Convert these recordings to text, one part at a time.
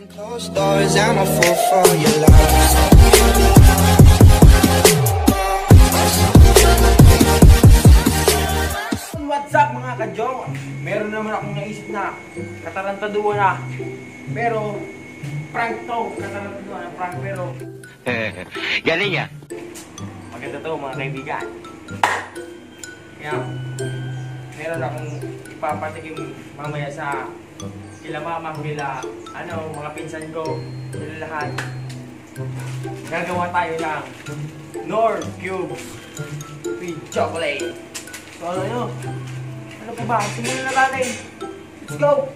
Closed doors, I'm a fool for your love. What's up mga ka-jowa? Meron naman akong naisip na katarantaduan na. Pero prank to, katarantaduan na prank pero galing ya. maganda to mga kaibigan. Kaya meron akong ipapatikim mamaya sa kila mama, kila mga pinsan ko, sila lahat. Gagawa tayo ng Knorr Cubes with chocolate. So ano pa ba? Simulan na natin. Let's go!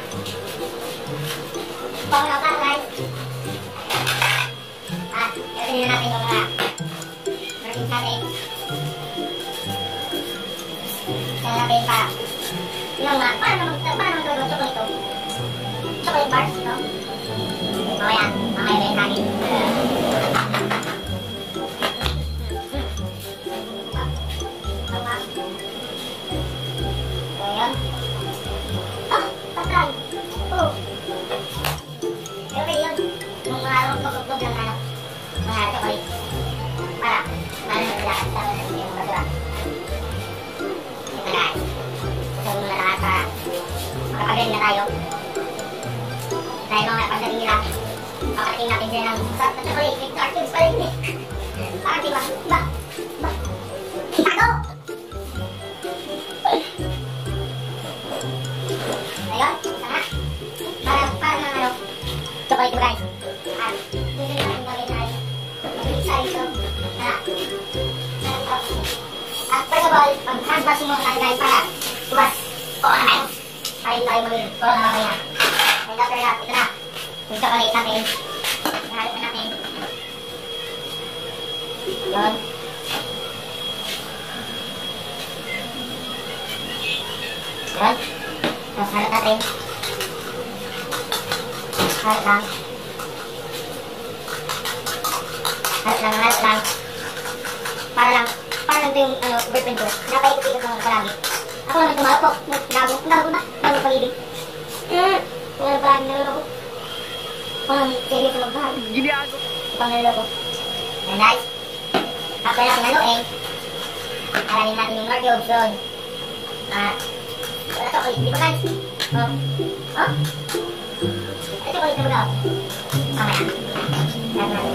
Pangalaw ka, guys. Gagawin na natin yung mga working natin. Kaya natin pa yung mga, paano gawin yung chocolate ito? Chocolate bars, no? Mamaya rin natin. Ayan. Ah, patay. Oh. Pero pwede yun. Kung marunong lang mga chocolate. Para naglakas sa yung basura. Ito guys. Gusto mo na lahat para makapagaling na tayo. Dahil mga pagdating nila, makakating natin sila ng sarap na chocolate with Knorr Cubes pa rin eh. Parang diba? Tago! Ayun, sana. Parang chocolate mo guys. At dito natin gawin tayo. Mag-isa ito. At first of all, pag-handwash mo natin guys para tumas. Oo naman. Para hindi tayo mag-ilit. Oo naman kaya. And after that, ito na. Yung chocolate natin. Ihalip na natin. Yun. Yun. Tapos halip natin. Halip lang. Halip lang. Para lang ito yung boyfriend ko. Napaikot-ikot lang ako palagi. Ako naman tumalap po. Gago na. Gago pag-ibig. Wala palagi naluloko. Parang seryoso magmahal. Giniago. Ipang naluloko. Yan guys. After natin haluin, alamin natin yung Knorr Cubes doon. At wala to ulit. Di ba guys? Oh? Ito ulit na magaw. Mamaya. Yan natin.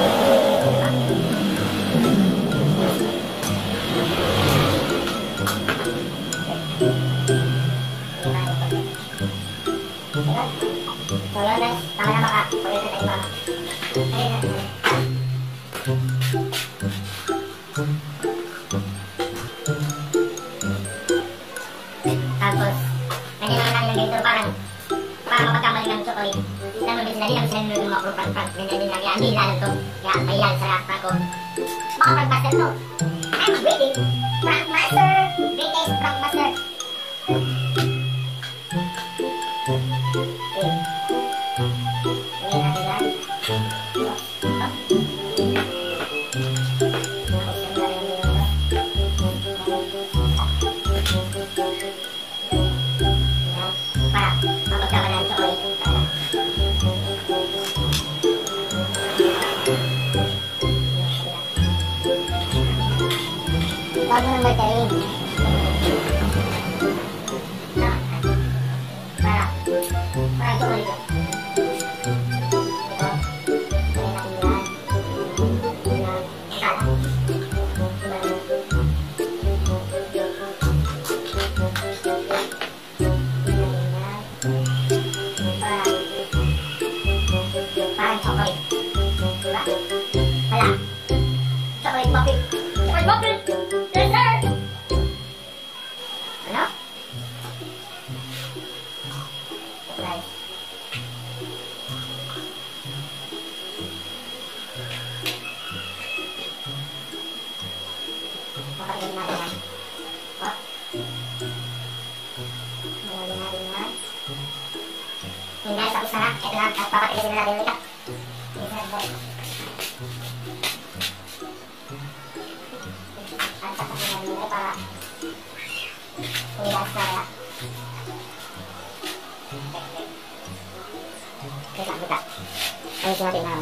So yun guys, tama na baka pag-ibig tayo mama. Tapos, ganyan naman natin ng ganito parang mapagkamali ng chocolate. Lalo din sila, di naman sila nunod ng mga prank. Ganyan din lang, kaya hindi lalo to. Kaya mahiyan sa prank ko. Baka prank master to. I'm waiting. Prank master! Greatest prank master! Bago nang magaling. Para ito ulit. Parang chocolate. Diba? Wala. Chocolate muffin. Chocolate muffin! Dessert! Ano? Guys. Papakinggan natin yan. Oh. Mayroon natin yan. Yun guys, tapos na. Ito na. At papakinggan natin ulit. Dessert boy. At papakinggan natin ulit para umigas na kaya. Kaya buta. Ayusin natin na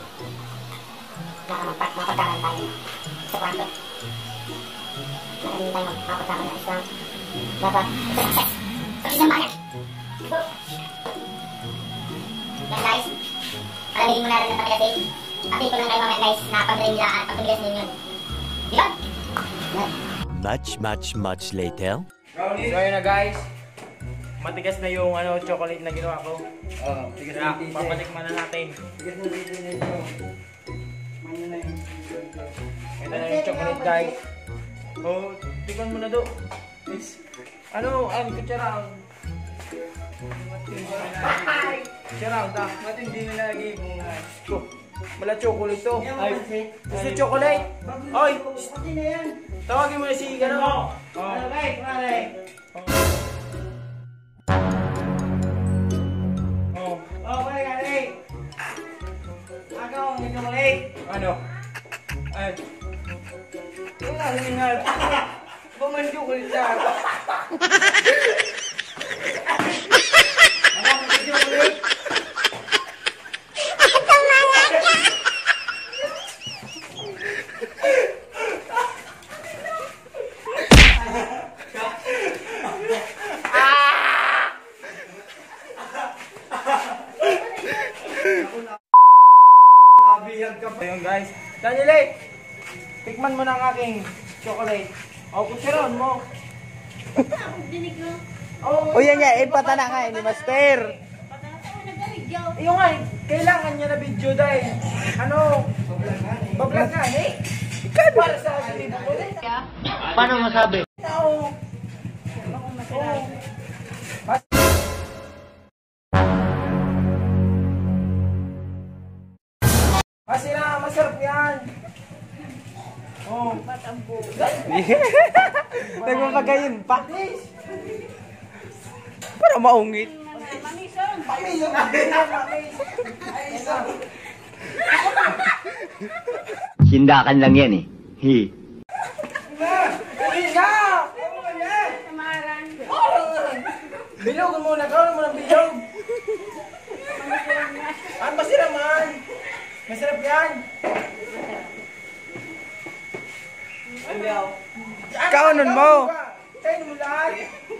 mapagkaroon tayo sa kwarto. Nakarin tayo mapagkaroon na isang dapat isang bangat. Yan guys, palamigin mo na rin ng patigasin. Pati ko lang kayo mamaya guys na pag-drain nila at pag-patigas ninyo. Yun! Much later. So ayun na guys. Matigas na yung chocolate na ginawa ko. Tigas Kaya na yung papatikman na natin. Tigas na dito na ito. Manyo na yung Ito na yung chocolate guys. Oh, tikman mo na do. Kutsara. Kutsara, ta. matindi na lagi kung Mala chocolate to. Ay, Gusto chocolate? Oy, pati na yan. tawagin mo na si Gano. Ano guys, pare? Oh. Okay, kare. Ako, may chocolate. Ano? Ay. Wala, hingal. Buman chocolate siya. Ako, may chocolate. Ayun guys. Daniel, tikman mo na ang aking chocolate. O, kutsiron mo. O yan yan, ipatana nga ni Master. Yung nga, kailangan niya na video dahil bablog nga eh. Para sa akin ko eh. Paano masabi? Oo. Kasi na, masarap yan. Oh. Nagmamagayin pa. Para maungit. Sindakan lang yan eh. Hi. Uwi na! Bilog muna, kawin mo ng bilog. Ang masarap man. Masarap yan. Kaunon mo. Kainin mo lahat.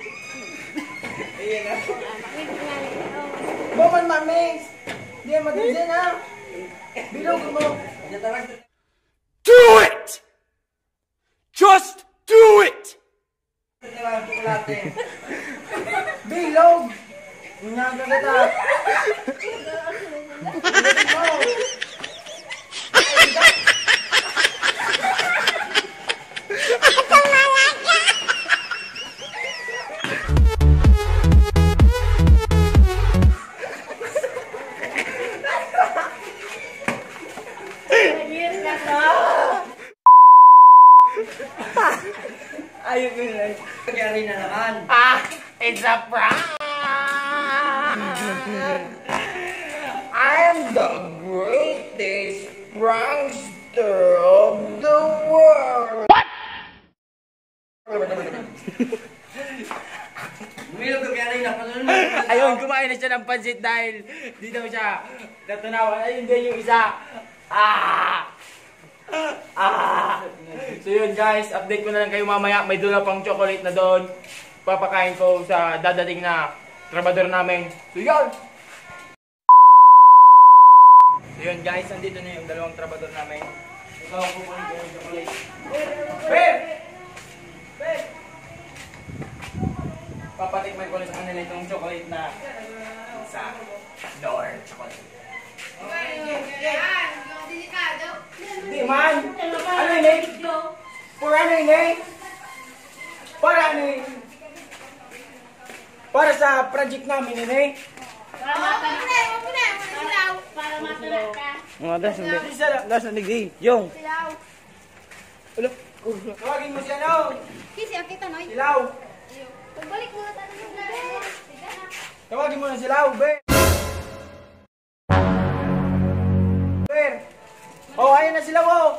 Buman mamis. Hindi madali dyan ha. Bilog mo. Do it! Just do it! Bilog. Unyaga kita. Ayun yun. Kaya na naman. It's a prank! I'm the greatest prankster of the world! What? Umilog ka kaya na. Ayun, kumain na siya ng pansit dahil di daw siya natunawan. Ayun din yung isa. So yun guys, update ko na lang kayo mamaya. May dula pang chocolate na doon. Papakain ko sa dadating na trabador namin. So yun! So yun guys, nandito na yung dalawang trabador namin. Ikaw, kukunin ko yung chocolate. Bear! Bear! Papatikman ko na sa kanila itong chocolate na sa door chocolate. Di man! Ano yun eh? For ano yun eh? Para ano yun? Para sa project namin yun eh? Das na nigdi. Yung. Tawagin mo siya no? Silaw! Pagbalik mo na tayo ng bed. Tawagin mo na silaw, Ber! Ber! Oh, ayun na sila oh!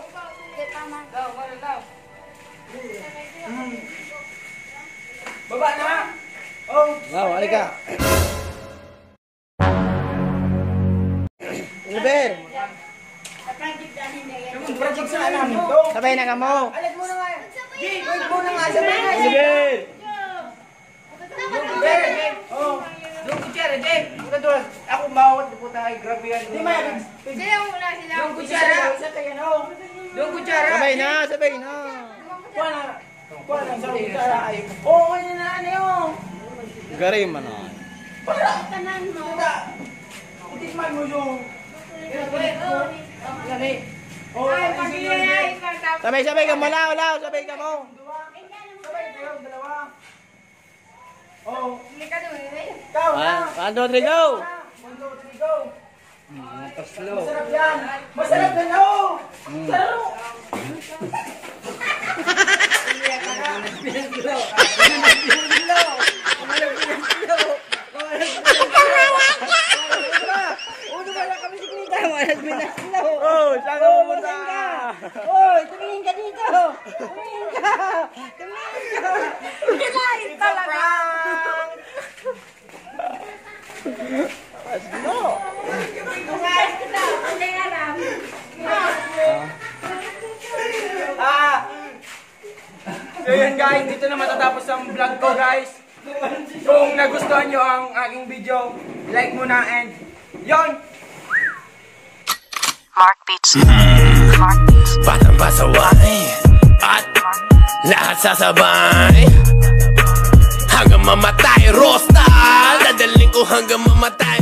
Baba na! Oh! Wow, halika. Liber. Yung project sa namin to. Sabay na ka mo. Alat mo na nga. Jay, wait mo na nga. Sabay na. Liber. Jay. Oh. Yung kutsara, Jay. Puta doon. Ako mawat na puta ay grabe yan. Di ma. Yung kutsara. Yung kutsara. Sabay na, sabay na. Kuha na. Kuha na sa kutsara ay. Oo, kanya na ano yun. Garay man na. Para. Itikman mo yung. Yan eh. Oh, Sabay ka mo lao, sabay ka mo. sabay kayo, dalawa. Oh. One, two, three, go. 1, 2, 3, go. Paslo. Masarap yan. Masarap na no. Sarap. Oh, saan ka pupunta? Oy, tumingin ka dito. Tumingin ka. Tumingin ka. Kinain talaga. Paslo. So yun guys, dito na matatapos ang vlog ko guys. Kung nagustuhan nyo ang aking video, like muna and yun! Mark Beats. Batang pasaway at lahat sasabay hanggang mamatay. Rosta, dadaling ko hanggang mamatay.